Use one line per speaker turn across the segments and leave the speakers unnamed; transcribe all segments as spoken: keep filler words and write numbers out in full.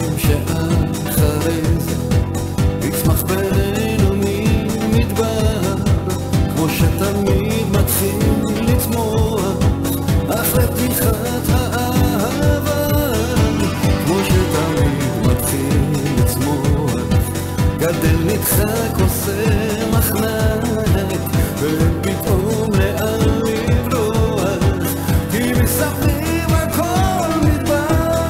שאחרי זה יצמח בינינו ממדבר, כמו שתמיד מתחיל לצמוח אחרי פתיחת האהבה, כמו שתמיד מתחיל לצמוח, גדל נדחק עושה מחנק ופתאום לאן לברוח, כי מסביב הכל מדבר,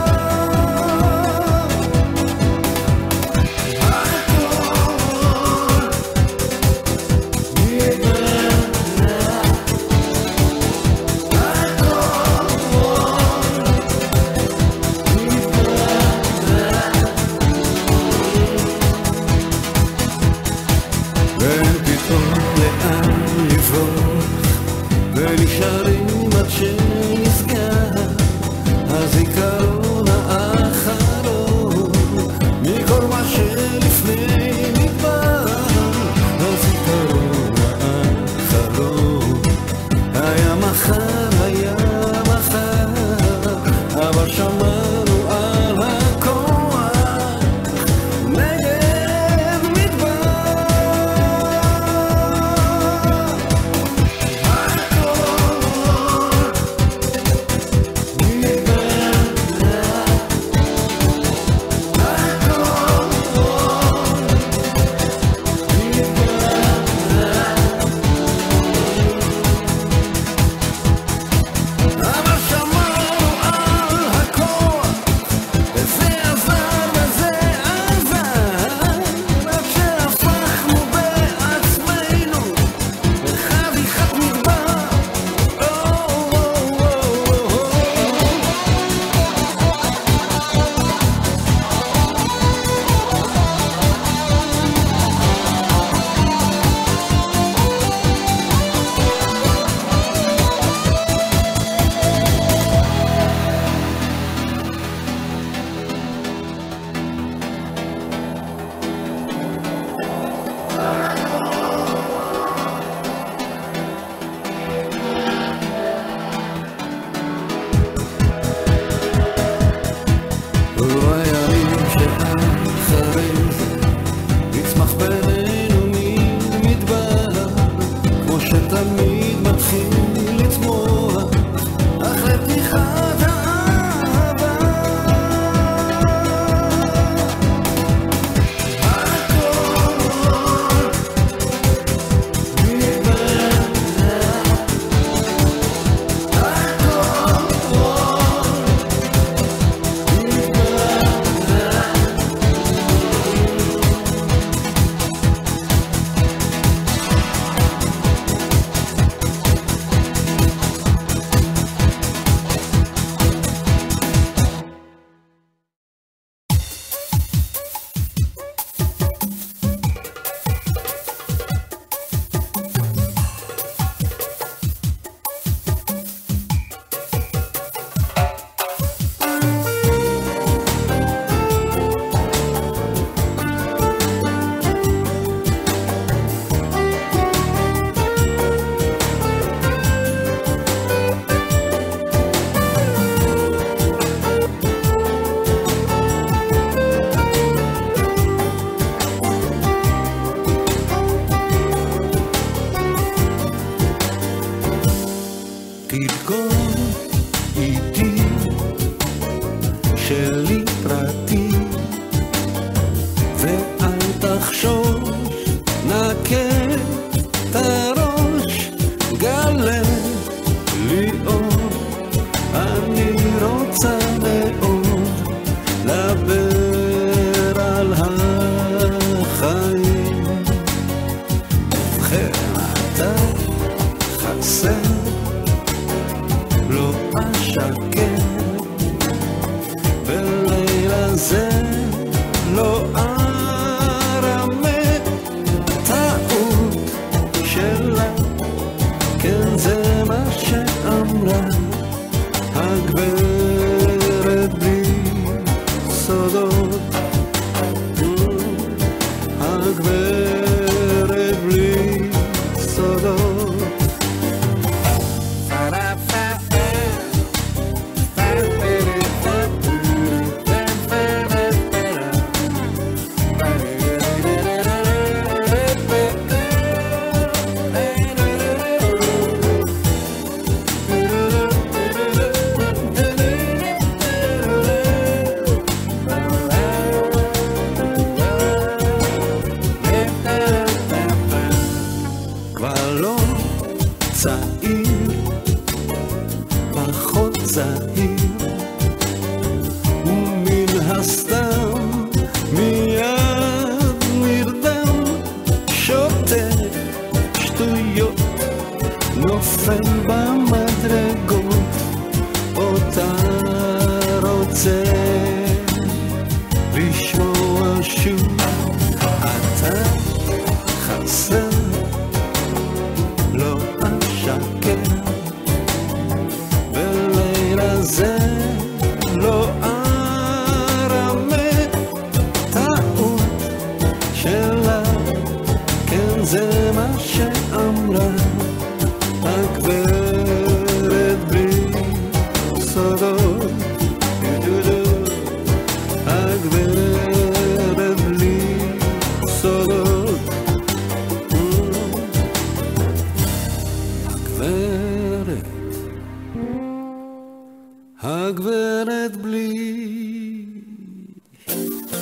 ונשארים עד שנסגר הזיכרון האחרון מכל מה שלפני נדבר, הזיכרון האחרון היה מחר, היה מחר, אבל שמענו על הכוח נגד מדבר.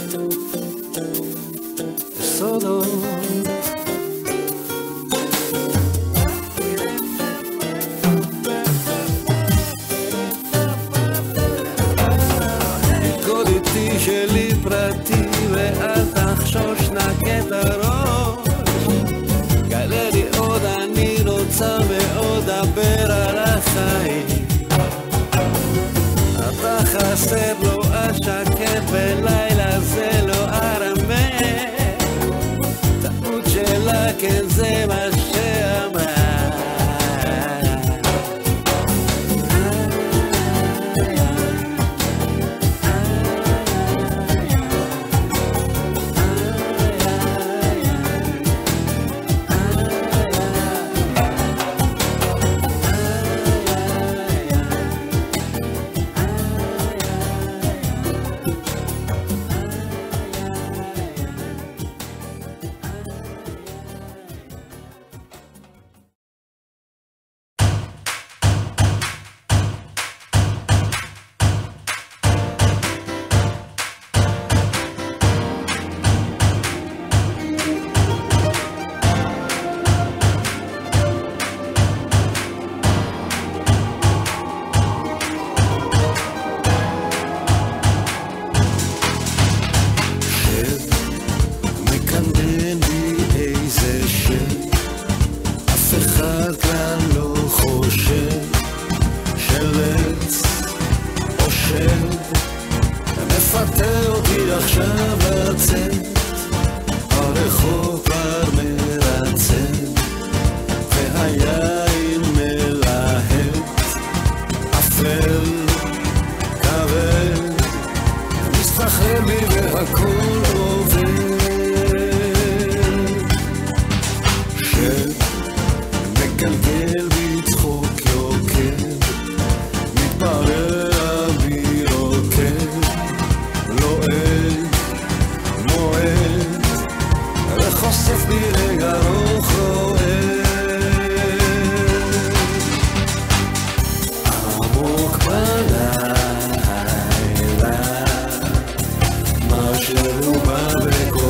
solo תרקוד איתי שלי פרטי ואל תחשוש נקה את הראש גלה לי עוד אני רוצה מאוד דבר על החיים אתה חסר לו השקט בלילה זה לא ארמה טעות שלה כן זה מה שאמרה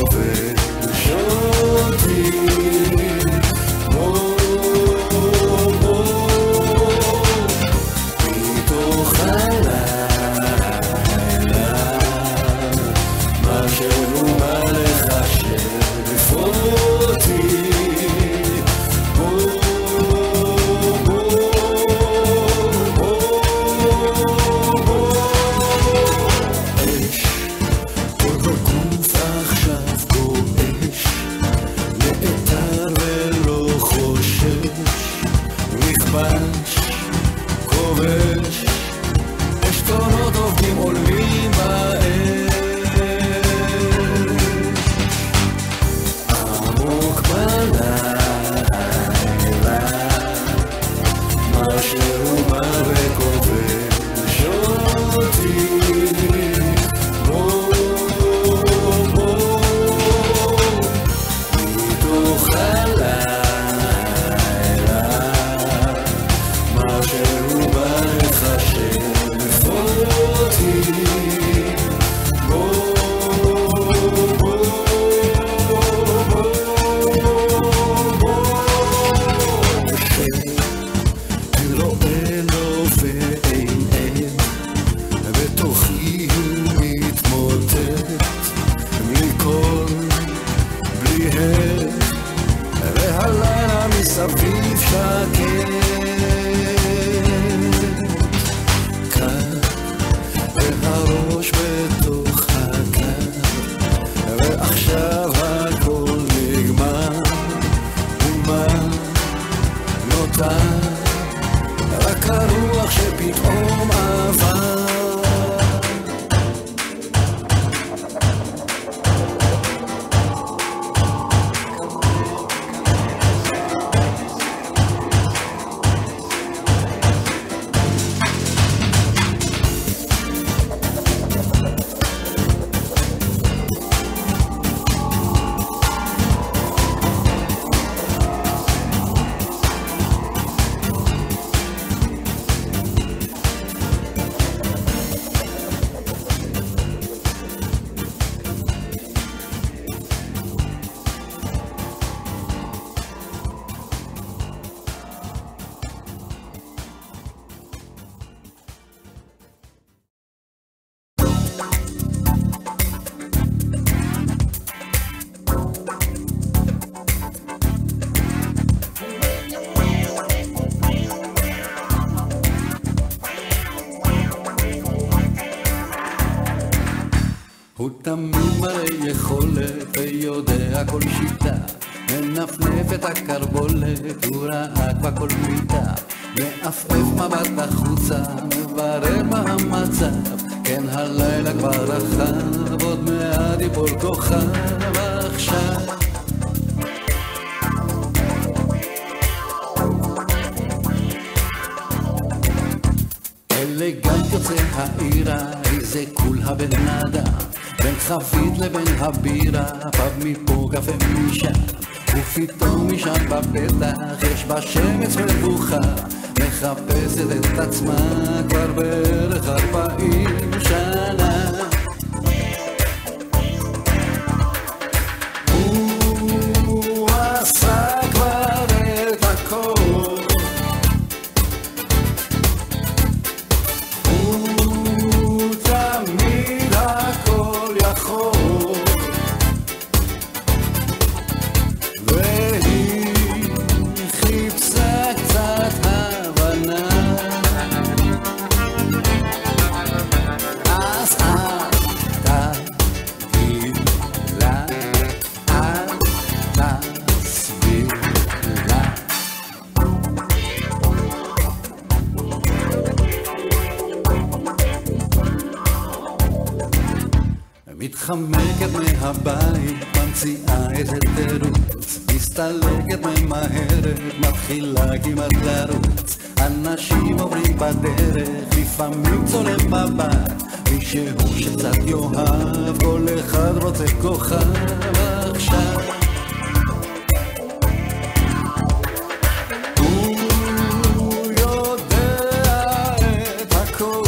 Oh הוא תמיד מראה יכולת ויודע כל שיטה, מנפנף את הקרבולת, הוא ראה כבר כל מיטה, מעפעף מבט החוצה, מברר מה המצב, כן הלילה כבר רחב, עוד מעט יפול כוכב עכשיו. אלגנט יוצא העירה, איזה קול הבן אדם, בין חבית לבין הבירה, פב מפה קפה משם, ופתאום משם בפתח יש בה שמץ מבוכה, מחפשת את עצמה כבר בערך ארבעים שנה. הוא עשה כבר את הכל, הוא תמיד הכל יכול, והיא חיפשה קצת הבנה, אז אל תגיד לה, אל תסביר לה. מתחמקת מהבית, ממציאה איזה תירוץ, מסתלקת ממהרת, מתחילה כמעט לרוץ, אנשים עוברים בדרך, לפעמים צולם מבט, מישהו שקצת יאהב, כל אחד רוצה כוכב עכשיו. הוא יודע את הכל,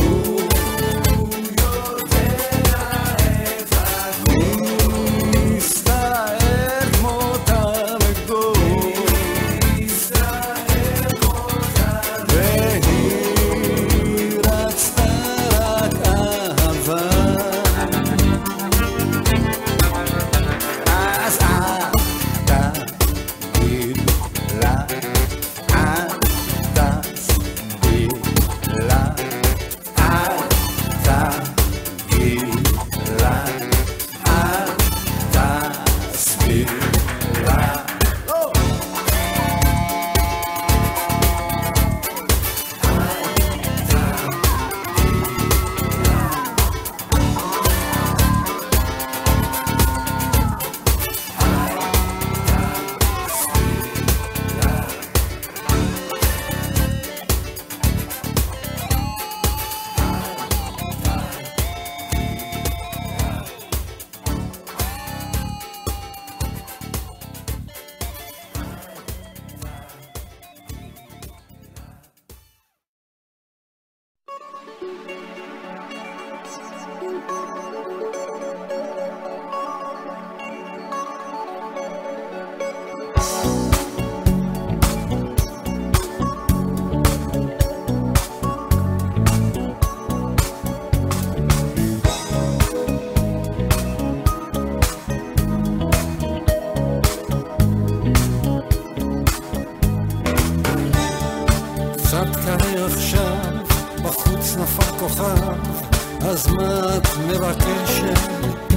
אז מה את מבקשת?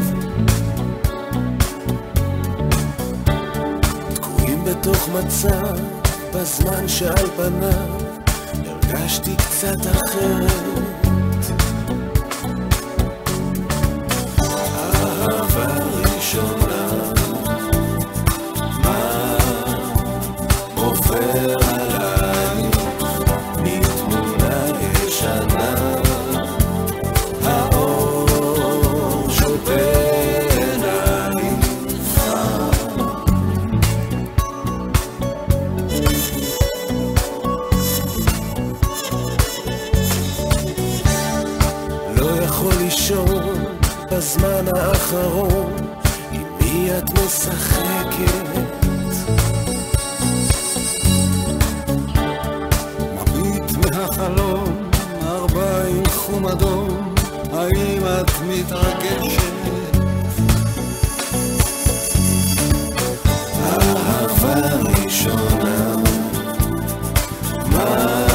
תקועים בתוך מצב, בזמן שעל פניו הרגשתי קצת אחרת. אהבה ראשונה, מה עובר עליי מתמונה ישנה, בזמן האחרון עם מי את משחקת, מביט מהחלום ארבעים חום אדום, האם את מתרגשת? אהבה ראשונה, מה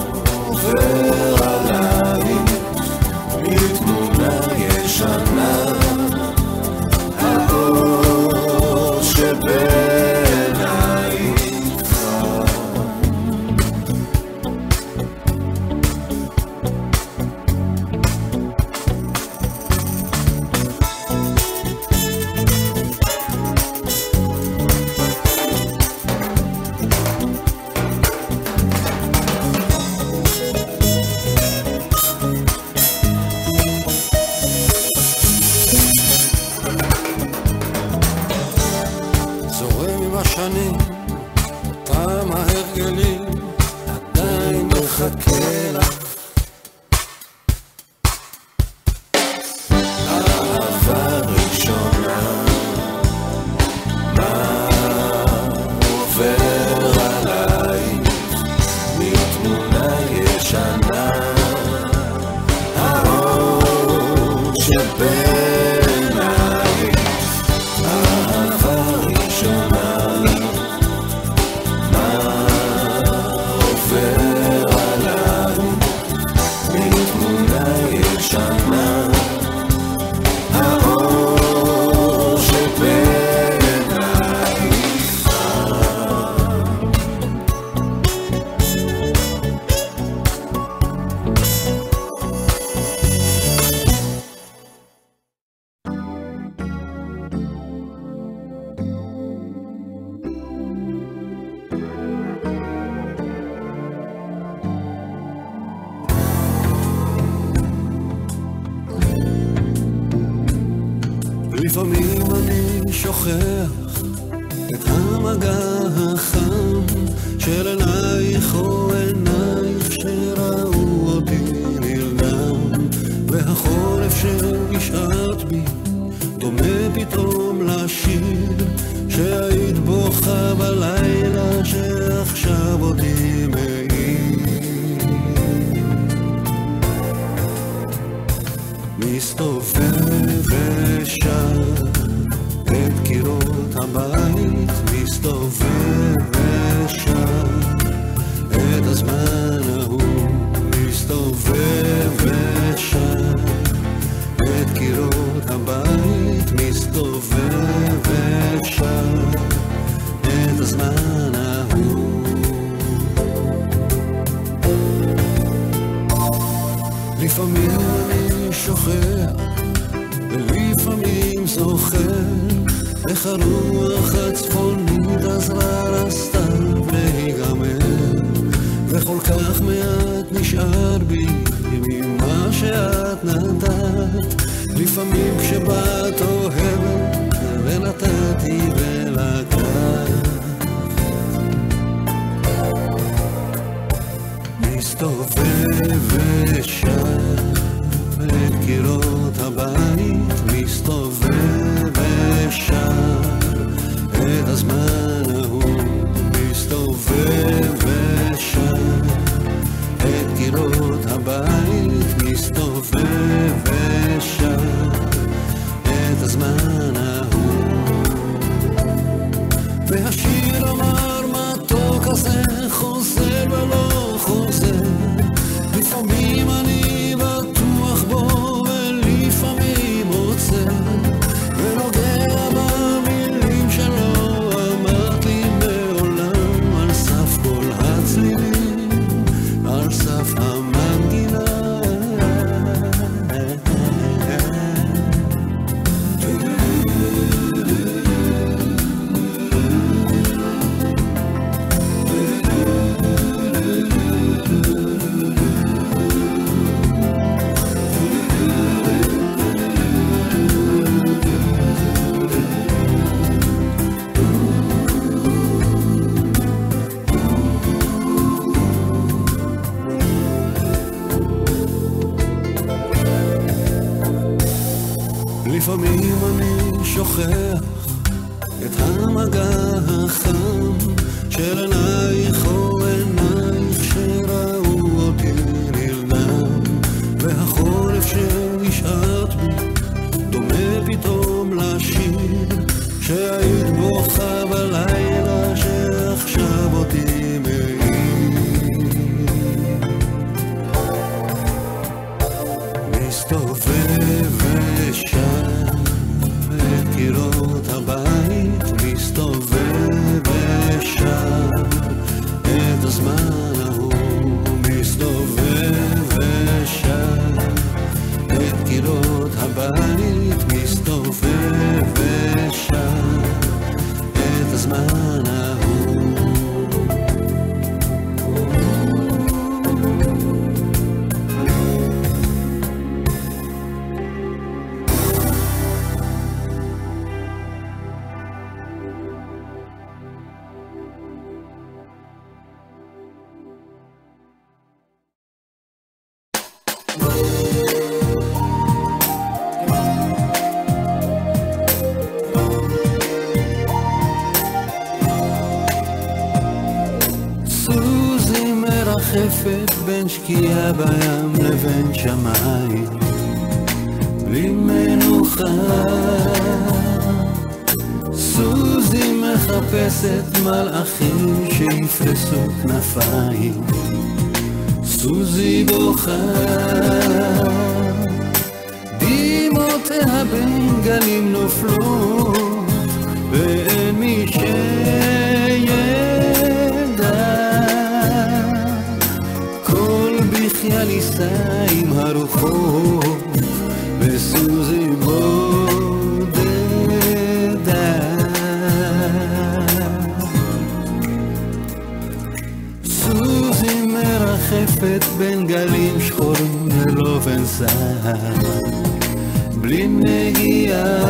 עובר עליי מתמונה ישנה, בעיניי אהבה ראשונה, מה עובר עליו מתמונה ישנה, האור שבעיניי לפעמים אני שוכח את המגע החם של עינייך או עינייך שראו אותי נרדם, והחורף שנשארת בי דומה פתאום לשיר שהיית בוכה בלילה שעכשיו אותי מעיר. מסתובב ושר את קירות הבית, מסתובב ושר את הזמן ההוא, מסתובב ושר את קירות הבית, מסתובב ושר את הזמן ההוא. לפעמים אני שוכח ולפעמים זוכר איך הרוח הצפונית עזרה לסתיו להיגמר, וכל כך מעט נשאר בי ממה שאת נתת. לפעמים כשבאת אוהבת ונתתי ולקחת, מסתובב ושר את קירות הבית, מסתובב ושר את הזמן ההוא, מסתובב ושר את קירות הבית, מסתובב ושר את הזמן ההוא. והשיר אמר מתוק הזה חוזר ולא חוזר, לפעמים אני בטוח בו ולפעמים עוצר ונוגע במילים שלו אמרת לי מעולם, על סף כל הצלילים, על סף המנגינה. לפעמים אני שוכח את המגע החם של עינייך או עינייך שראו אותי נרדם, והחורף שנשארת בי דומה פתאום לשיר שהיית בוכה בלילה שעכשיו אותי מעיר. מסתובב ושר את קירות הבית, מסתובב ושר את הזמן ההוא, מסתובב ושר את קירות הבית, מסתובב ושר את הזמן ההוא. סוזי מרחפת בין שקיעה בים לבין שמיים, בלי מנוחה. סוזי מחפשת מלאכים שיפרסו כנפיים, סוזי בוכה, דמעותיה בין גלים נופלות, ואין מי שידע. כל בחיה ניסה עם הרוחות, וסוזי בודדה. סוזי מרחפת בין גלים שחורים ללא בן סער, בלי נגיעה.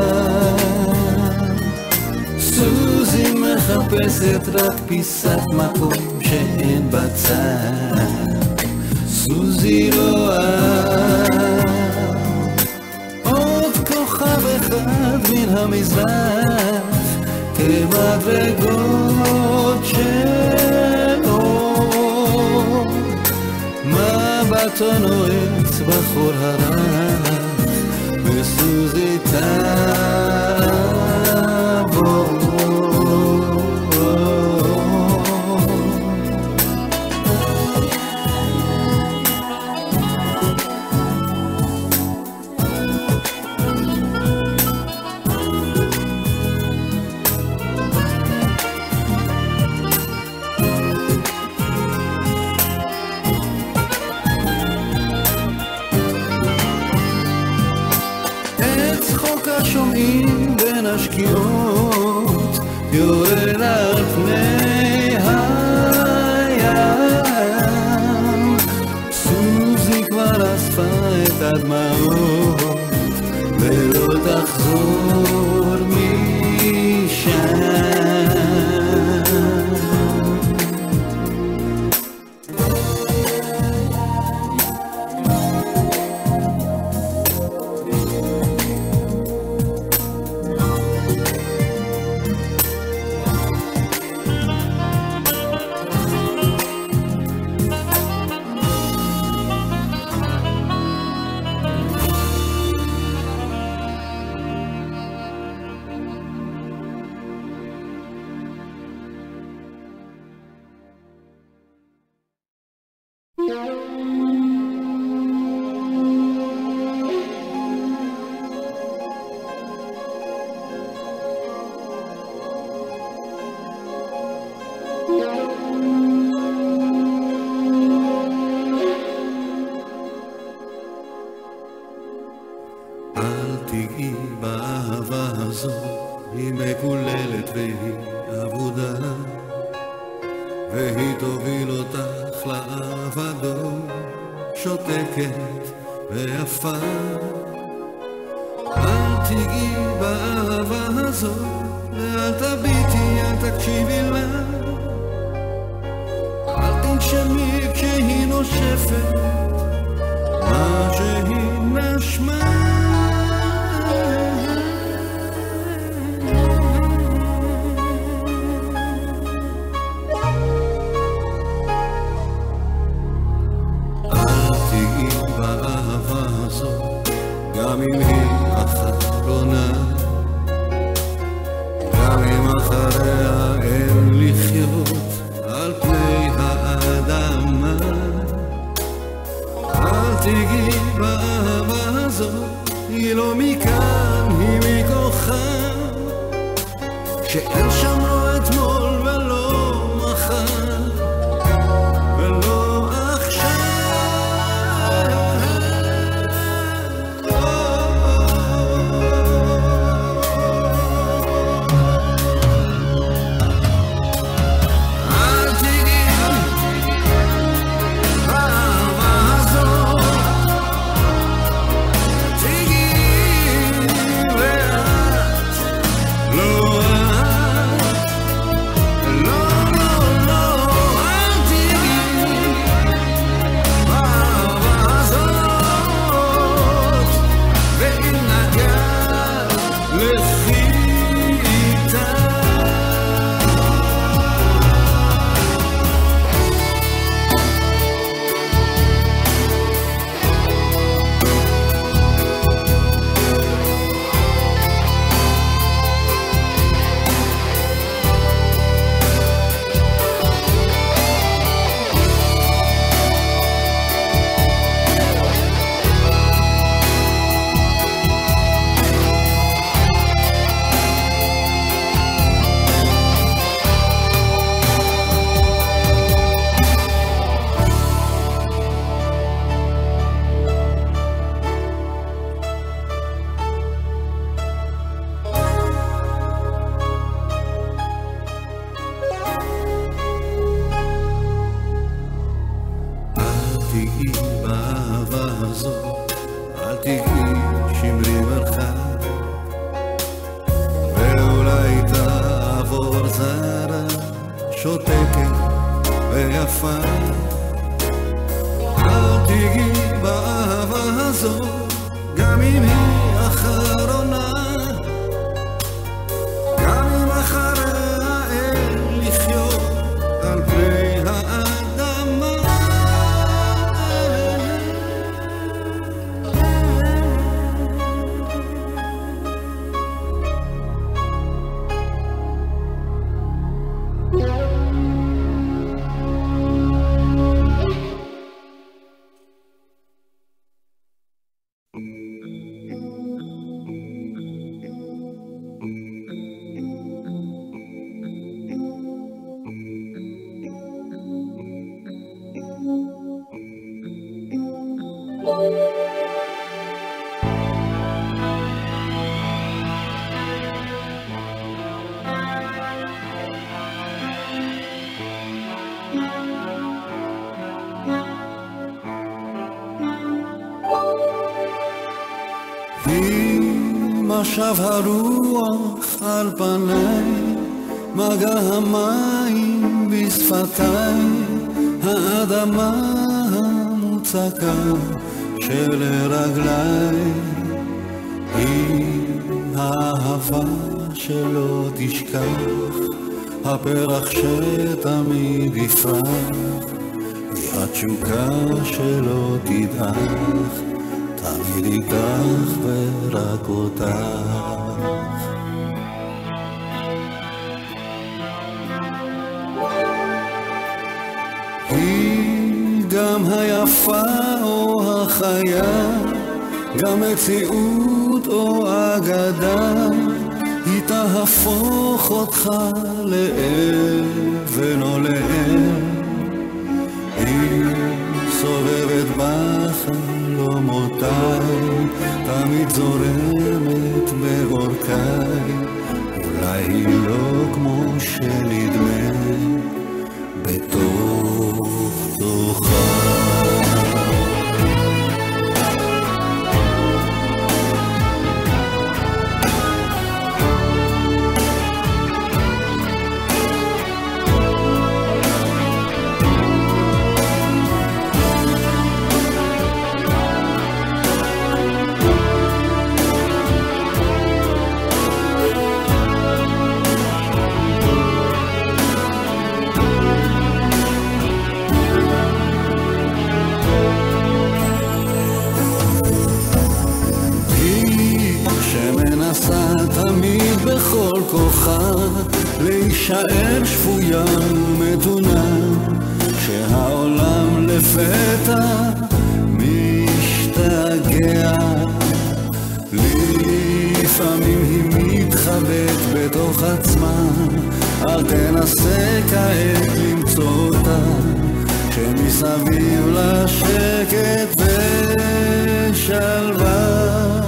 סוזי מחפשת רק פיסת מקום שאין בצד. סוזי רואה עוד כוכב אחד מן המזרח, כמדרגות של אור. מבטו נועץ בחור הרך, וסוזי תעבור. שומעים בין השקיעות, יורד על פני הים. סוזי כבר אספה את הדמעות, ולא תחזור משם. אל תיגעי באהבה הזו, היא מקוללת והיא עבודה, והיא תוביל אותך לאבדון, שותקת ויפה. אל תיגעי באהבה הזו, ואל תביטי, אל תקשיבי לה. אל תנשמי כשהיא נושפת מה שהיא נשמה. גם אם היא אחרונה, גם אם אחריה אין לחיות על פני האדמה. אל תיגעי באהבה הזו, היא לא מכאן, היא מכוכב, שאין שם לא אתמול ולא מחר ולא עכשיו. שותקת ויפה. אל תיגעי באהבה הזו, גם אם היא אחרונה, גם אם אחריה אין לחיות על פני האדמה. משב הרוח על פניי, מגע המים בשפתיי, האדמה המוצקה של רגליי, היא האהבה שלא תשכח, הפרח שתמיד יפרח, היא התשוקה שלא תדעך, תמיד איתך ורק אותך. היא גם היפה או החיה, גם מציאות או אגדה, היא תהפוך אותך לאבן או לאם, היא סובבת בחלומותיי, תמיד זורמת בעורקיי, אולי היא לא כמו שנדמה בתוך תוכה. תמיד בכל כוחה להישאר שפויה ומתונה, שהעולם לפתע משתגע, לפעמים היא מתחבאת בתוך עצמה, אל תנסה כעת למצוא אותה, שמסביב לשקט ושלווה,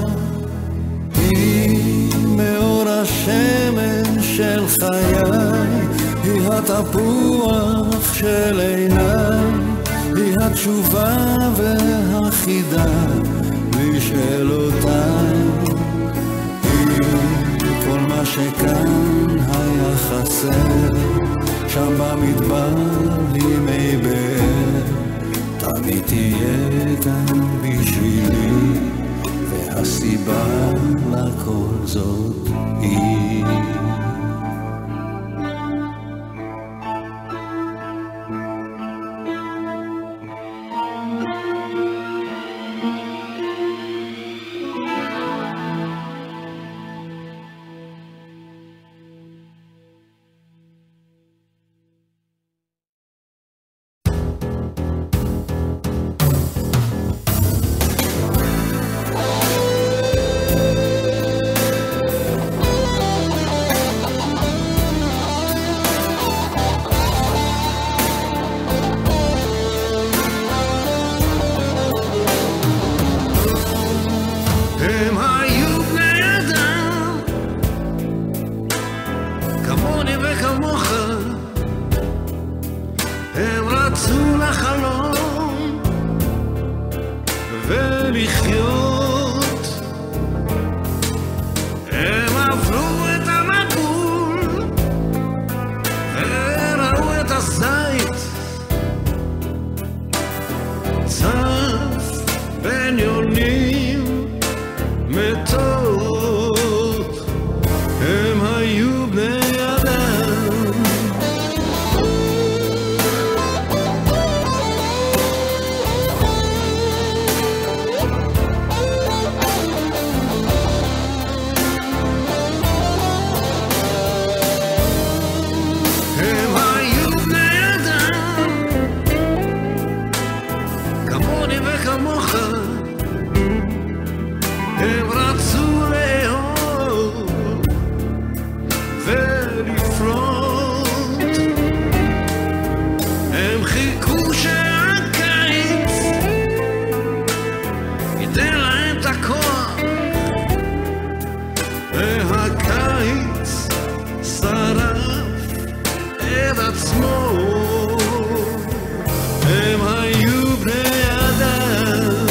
מאור השמן של חיי, היא התפוח של עיניי, היא התשובה והחידה לשאלותיי, היא כל מה שכאן היה חסר, שם במדבר היא מי באר, תמיד תהיה כאן בשבילי, והסיבה לכל זאת היא.
הם עברו את המבול וראו
הקיץ שרף את עצמו, הם היו בני אדם,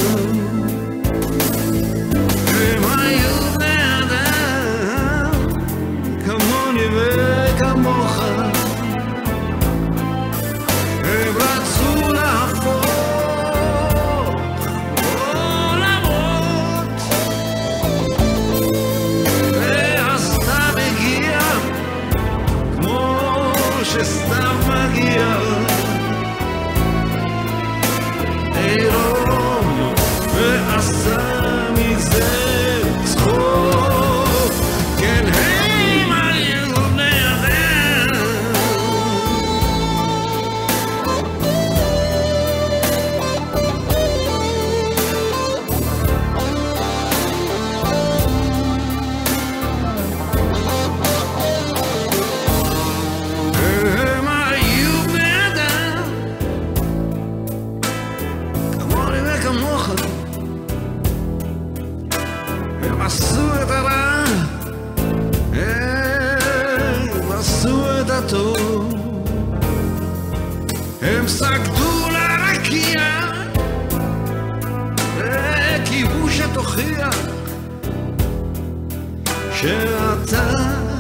הם היו בני אדם, כמוני וכמוך, הם רצו להפוך עולמות, והסתיו הגיע כמו שסתיו מגיע, עירום ועשה מזה צחוק, כן הם היו בני אדם. הם היו בני אדם, כמוני וכמוך, הם עשו את הרע, הם עשו את הטוב, הם סגדו לרקיע, וכיבוש התוכיח שאתה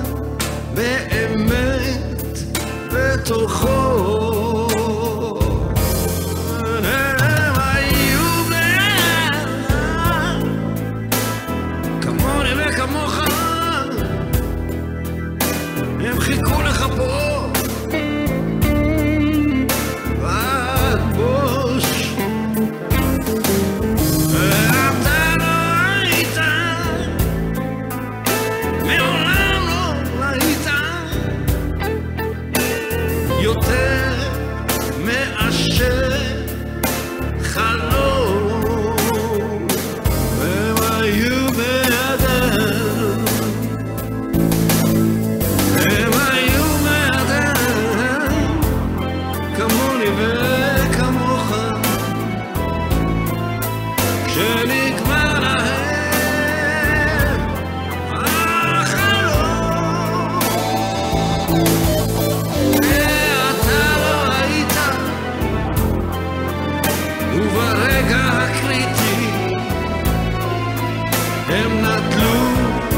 באמת בתוכו. הם היו בני אדם, כמוני וכמוך, הם חיכו לך פה בבוש, ואתה לא היית, מעולם לא היית יותר מאשר חלום. הם היו בני אדם, הם היו בני אדם, כמוני וכמוך, כשנגמר להם החלום, ואתה לא היית, וברגע הקריטי הם נטלו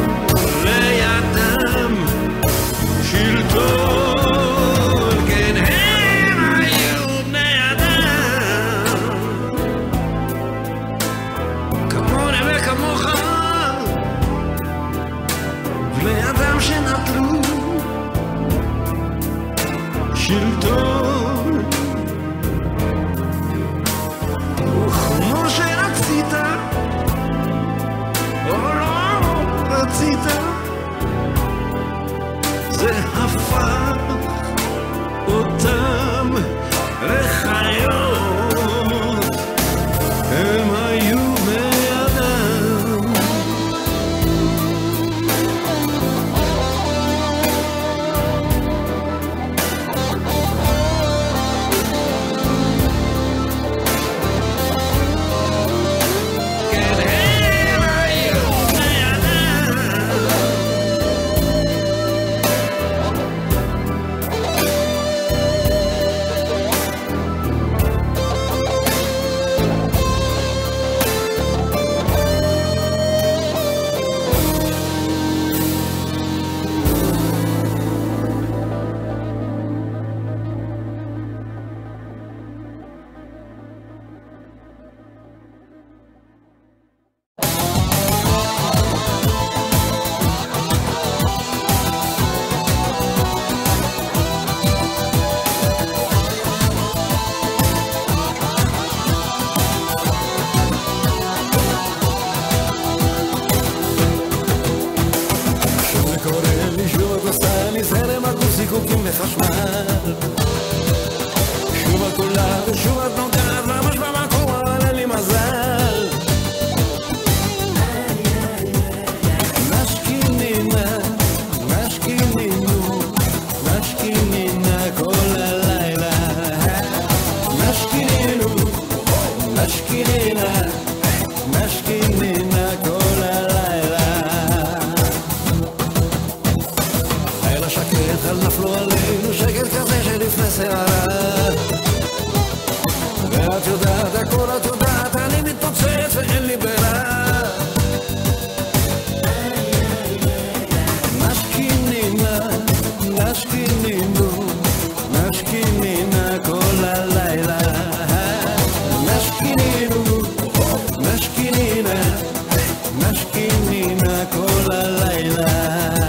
לידם שלטון, כן הם היו בני אדם, כמוני וכמוך, בני אדם שנטלו שלטון, וכמו שרצית או לא רצית, זה הפך אותם לחיות. הם היו בני אדם, כן הם היו בני אדם. זיקוקים לחשמל, שוב את עולה ושוב את נוגעת ממש במקום, אבל אין לי מזל. משכינינה, משכינינו, משכינינה כל הלילה, משכינינו, משכינינה, משכינינה כל הלילה. נפלו עלינו שקט כזה שלפני שערה ואת יודעת, הכל את יודעת, אני מתפוצץ ואין לי ברירה נשכינינה, נשכינינו, נשכינינה כל הלילה נשכינינו, נשכינינה, נשכינינה כל הלילה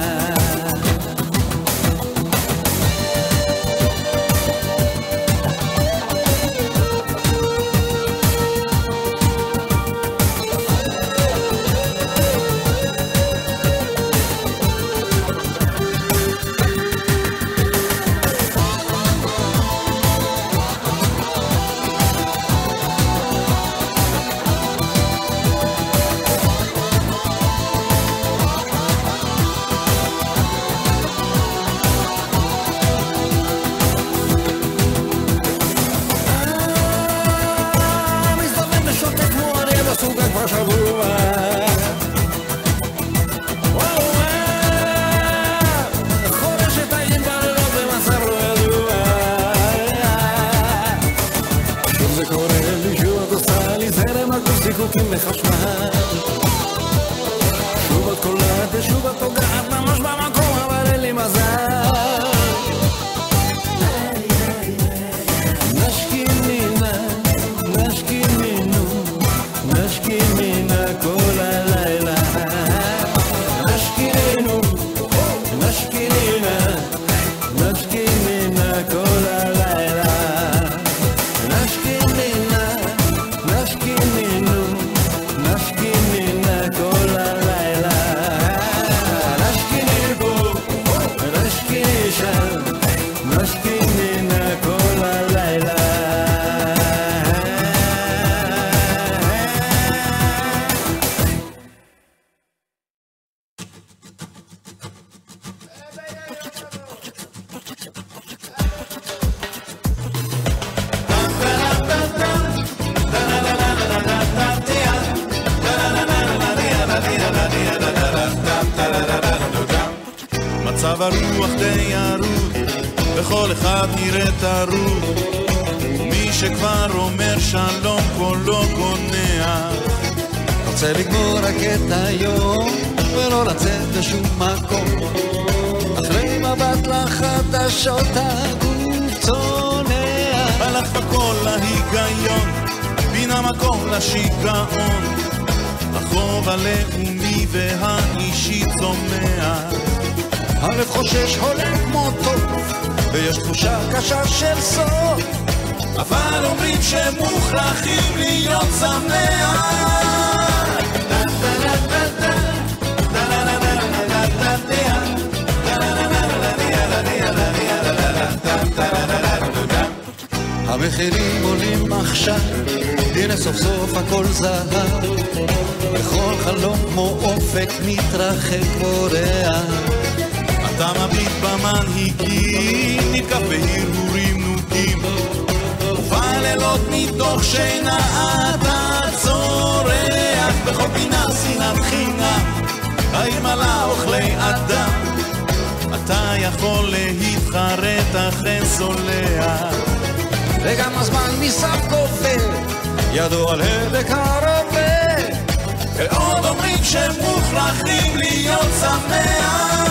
מצב הרוח די ירוד, בכל אחד נראה טרוד, ומי שכבר אומר שלום קולו קונע.
רוצה לגמור רק את היום ולא לצאת לשום מקום, אחרי מבט לחדשות הגוף צונע.
הלך בכל ההיגיון, פינה מקום לשיגעון, החוב הלאומי והאישי צומע.
הלב חושש הולך כמו טוב, ויש תחושה קשה של סוף,
אבל אומרים שמוכרחים להיות שמח.
המחירים עולים עכשיו, הנה סוף סוף הכל זהב, בכל חלום כמו אופק מתרחק בורח.
אתה מביט במנהיגים, נתקף בהרהורים נוגים, ובלילות מתוך שינה אתה צורח, בכל פינה שנאת חינם, העיר מלאה אוכלי אדם, אתה יכול להתחרט אחרי סולח.
וגם הזמן מסף גובר, ידו על הדק הרבה,
ועוד אומרים שמוכרחים להיות שמח.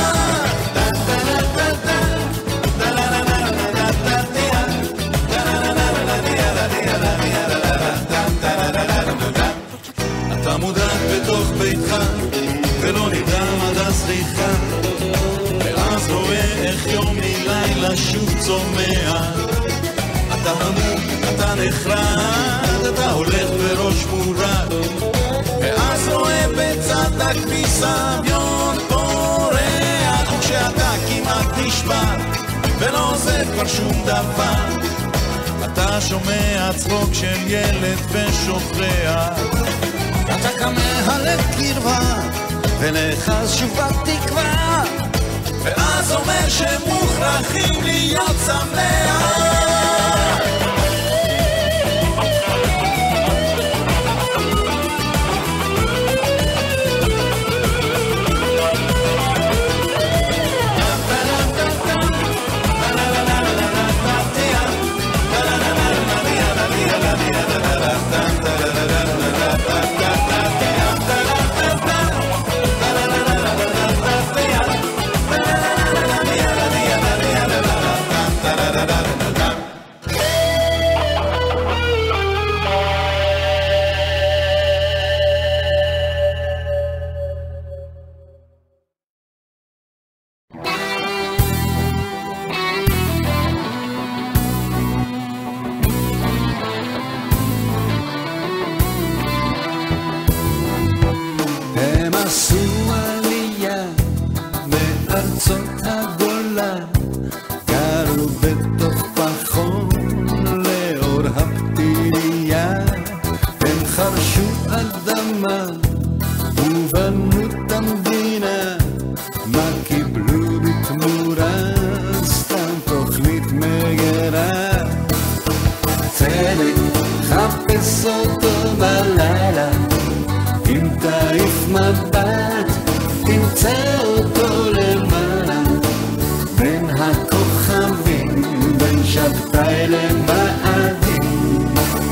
אתה מודע בתוך ביתך ולא נדע עד הסליחה, ואז רואה איך יום מלילה שוב צומח. אתה המום, אתה נחרד, אתה הולך בראש מורד, ואז רואה בצד הכביש סביון פורח, וכשאתה כמעט נשבר ולא עוזב כבר שום דבר, אתה שומע צחוק של ילד ושוכח.
אתה קם מהלב קרבה ונאחז שוב בתקווה,
ואז אומר שמוכרחים להיות שמח.
ארצות הגולה גרו בתוך פחון לאור הפתיליה, הם חרשו אדמה ובנו את המדינה, מה קיבלו בתמורה? סתם תוכנית מגרה. צדק חפש אותו בלילה, אם תעיף מבט תמצא אותו למעלה, בין הכוכבים, בין שבתאי למאדים.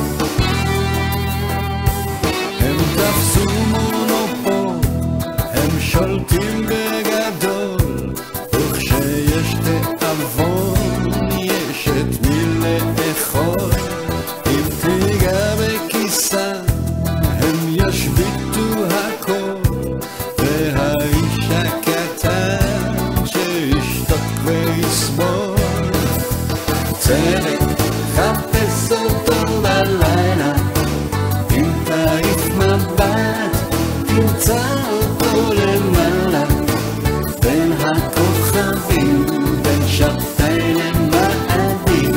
הם תפסו מונופול, הם שולטים בגדול, וכשיש תאבון יש את מי לאכול. אם תיגע בכיסם הם ישביתו הכל, והאיש הקטן שישתוק ויסבול. צדק חפש אותו בלילה, אם תעיף מבט תמצא אותו למעלה, בין הכוכבים, בין שבתאי למאדים.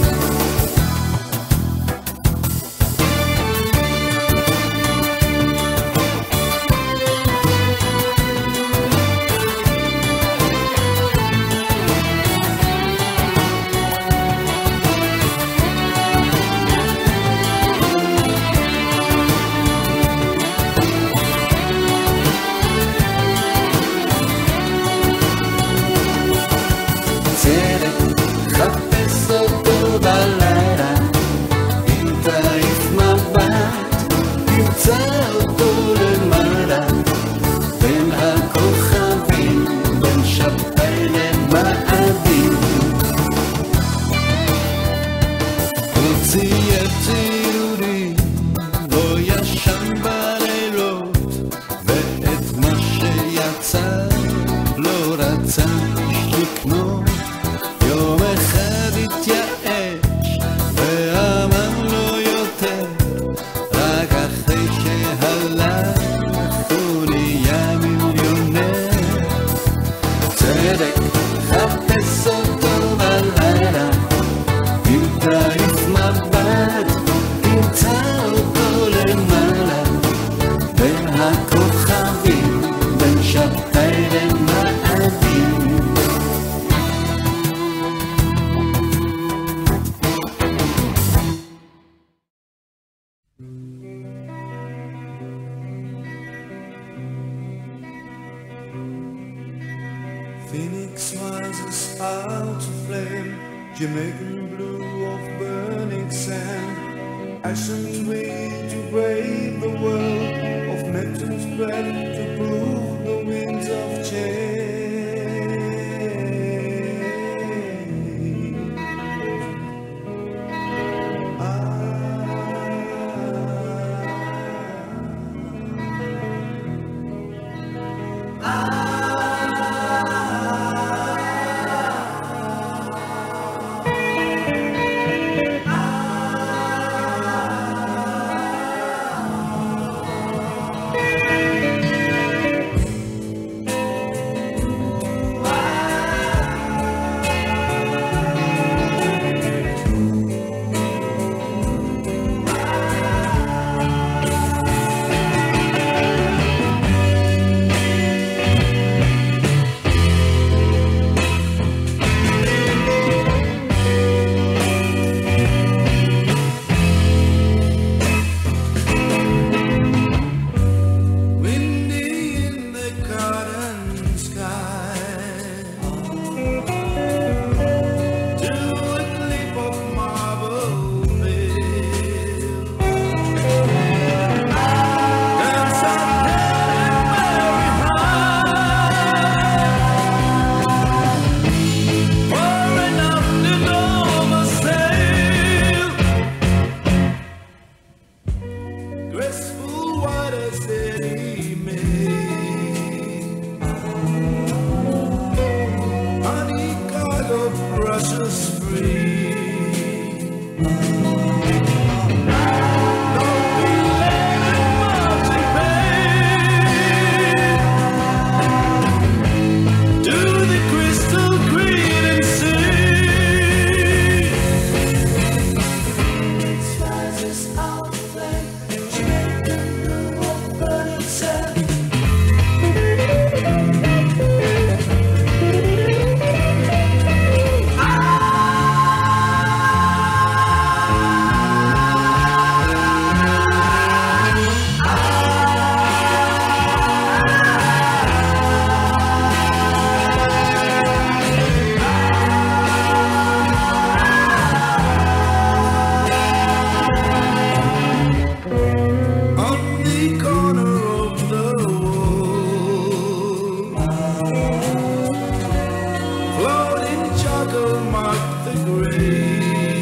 Phoenix rises out of flame, Jamaican blue of burning sand. Ashen's way to brave the world, of Neptune's breath to prove the winds of change. Do the struggle marked the grave.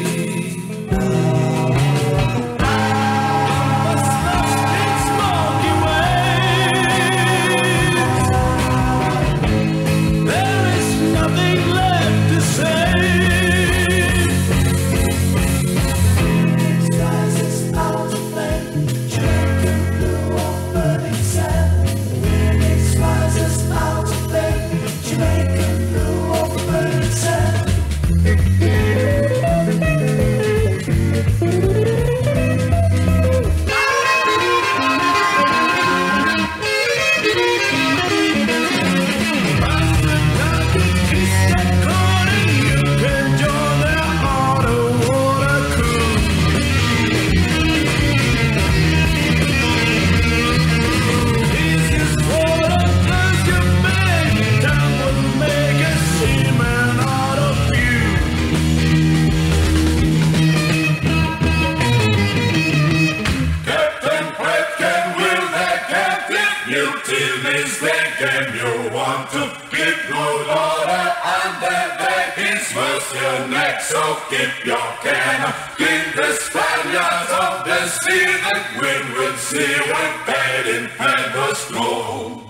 So keep your can, give the Spaniards of the sea that windward sea when paid in feathers gold.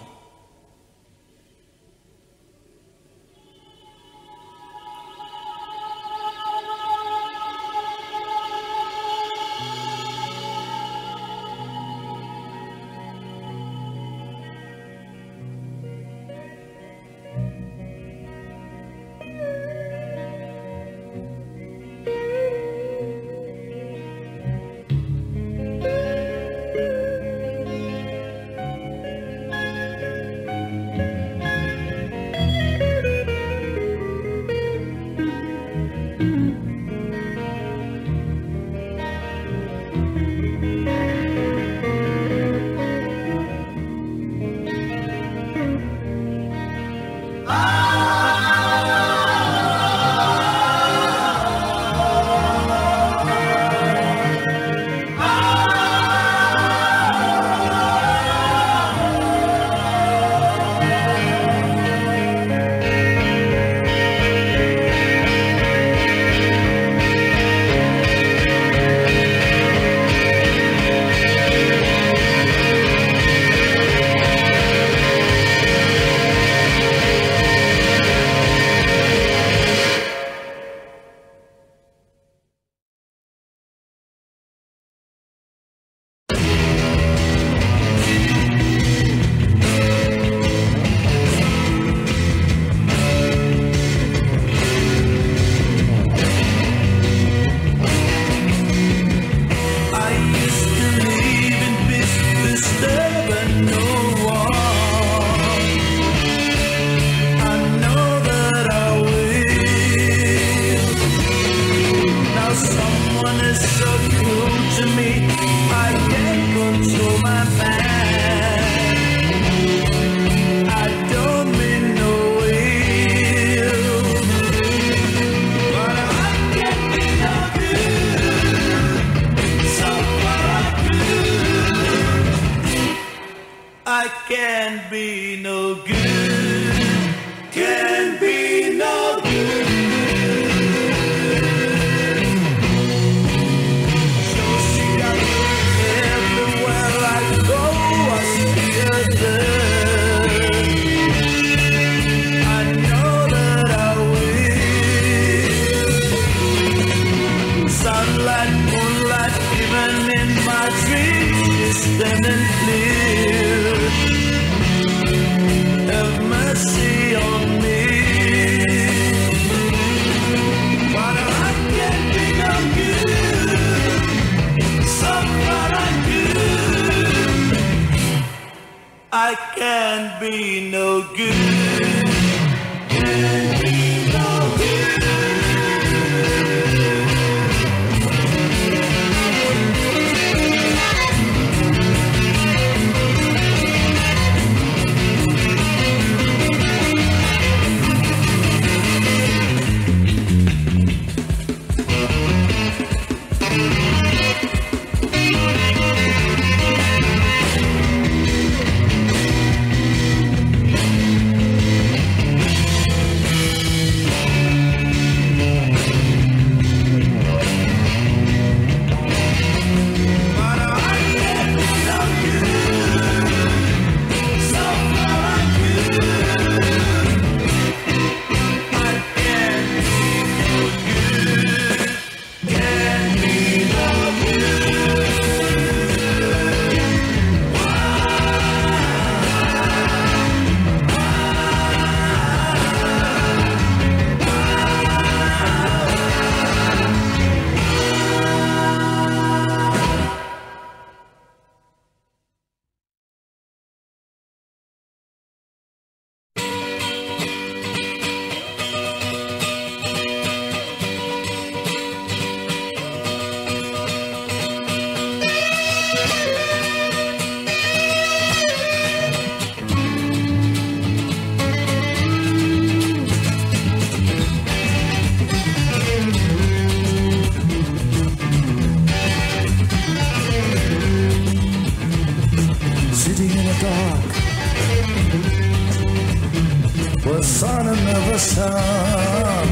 sun, another sun.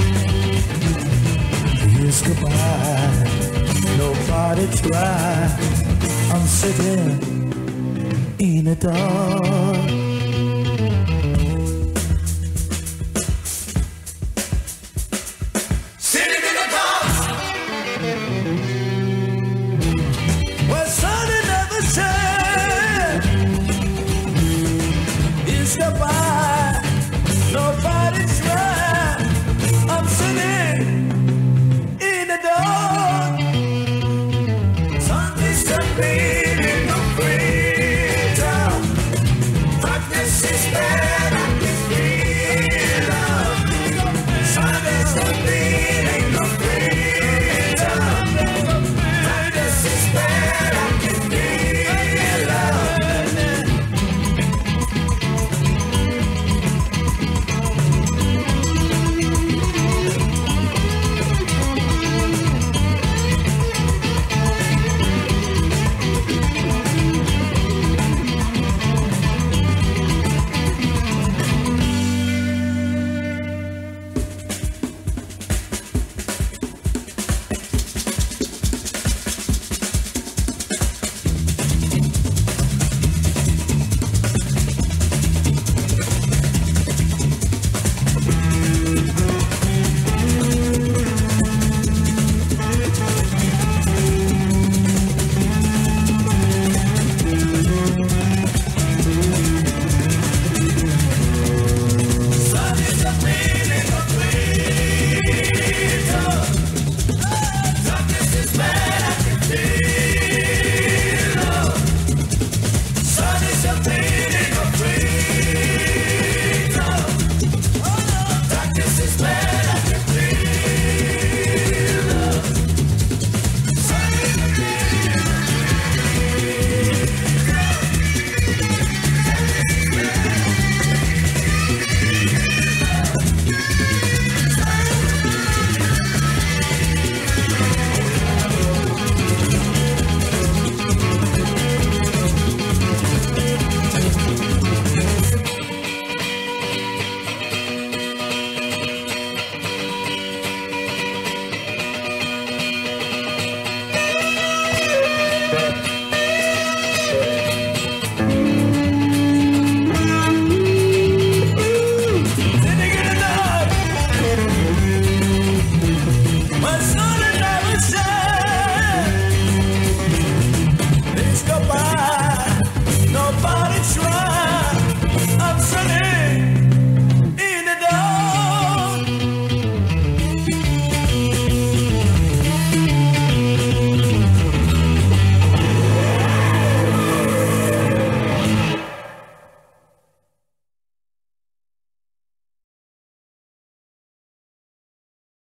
Here's goodbye, nobody try. I'm sitting in the dark.